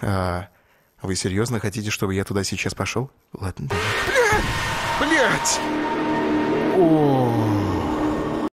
Вы серьезно хотите, чтобы я туда сейчас пошел? Ладно, давай. Блядь! О,